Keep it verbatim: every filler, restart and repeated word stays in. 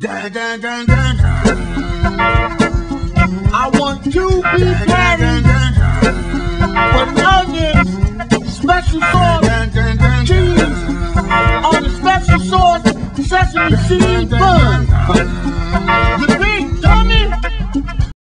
I want two beef patties with onions, special sauce, cheese, on the special sauce, sesame seed bun.